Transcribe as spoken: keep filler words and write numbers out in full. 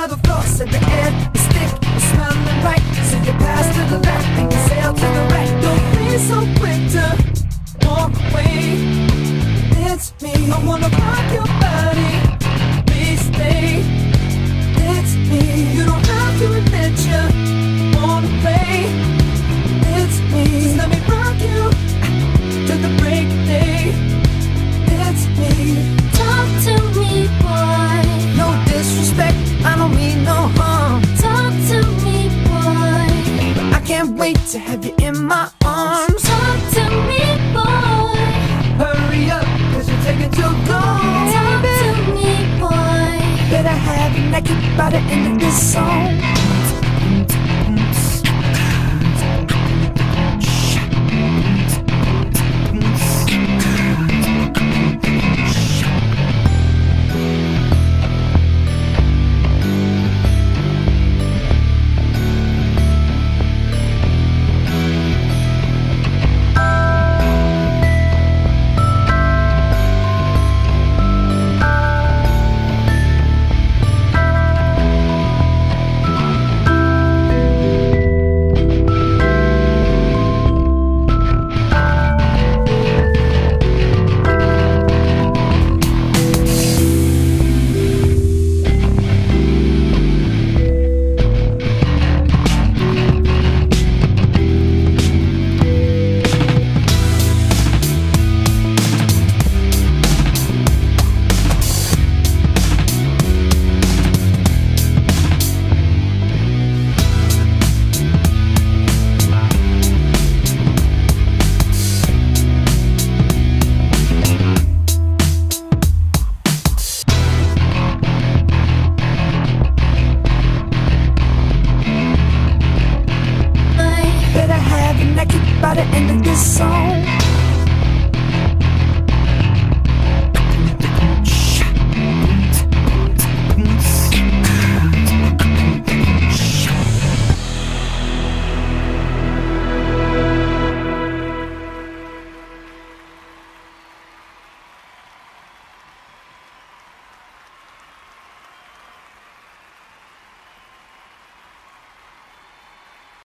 to the floor, said the air is thick, it's smelling right. So you pass to the left and you sail to the right. Don't be so quick to walk away. It's me, I wanna rock your body. Please stay. It's me, you don't have to admit you wanna play. It's me, just let me rock you to the break of day. It's me. Talk to me, boy. No disrespect, I don't mean no harm. Talk to me, boy. I can't wait to have you in my arms. Talk to me, boy. Hurry up, cause you're taking too long. Talk to me, boy. Better have you naked by the end of this song.